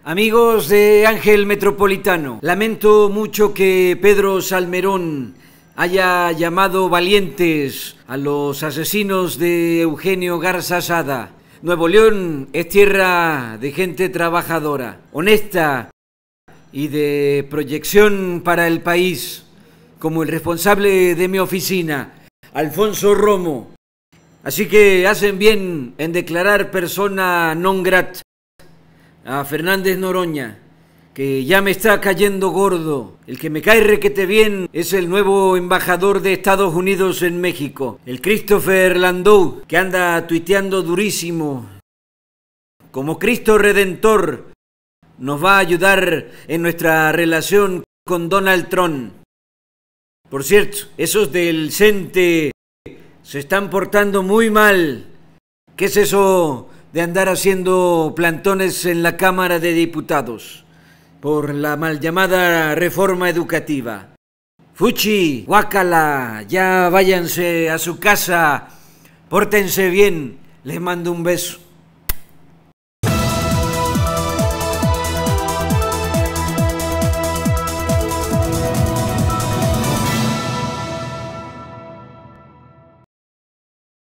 Amigos de Ángel Metropolitano, lamento mucho que Pedro Salmerón haya llamado valientes a los asesinos de Eugenio Garza Sada. Nuevo León es tierra de gente trabajadora, honesta y de proyección para el país, como el responsable de mi oficina, Alfonso Romo. Así que hacen bien en declarar persona non grata a Fernández Noroña, que ya me está cayendo gordo. El que me cae requete bien es el nuevo embajador de Estados Unidos en México, el Christopher Landau, que anda tuiteando durísimo. Como Cristo Redentor nos va a ayudar en nuestra relación con Donald Trump. Por cierto, esos del CENTE se están portando muy mal. ¿Qué es eso de andar haciendo plantones en la Cámara de Diputados por la mal llamada reforma educativa? Fuchi, guácala, ya váyanse a su casa, pórtense bien, les mando un beso.